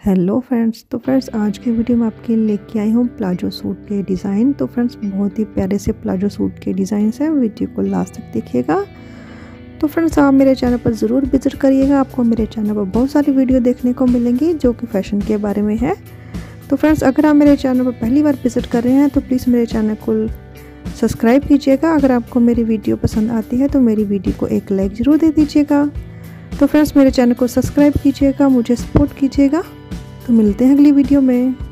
Hello friends, तो friends आज की वीडियो में आपके लिए लेके आई हूँ प्लाजो सूट के डिज़ाइन। तो फ्रेंड्स बहुत ही प्यारे से प्लाजो सूट के डिज़ाइन हैं, वीडियो को लास्ट तक देखिएगा। तो फ्रेंड्स आप मेरे चैनल पर ज़रूर विजिट करिएगा, आपको मेरे चैनल पर बहुत सारी वीडियो देखने को मिलेंगी जो कि फ़ैशन के बारे में है। तो फ्रेंड्स अगर आप मेरे चैनल पर पहली बार विजिट कर रहे हैं तो प्लीज़ मेरे चैनल को सब्सक्राइब कीजिएगा। अगर आपको मेरी वीडियो पसंद आती है तो मेरी वीडियो को एक लाइक ज़रूर दे दीजिएगा। तो फ्रेंड्स मेरे चैनल को सब्सक्राइब कीजिएगा, मुझे सपोर्ट कीजिएगा। तो मिलते हैं अगली वीडियो में।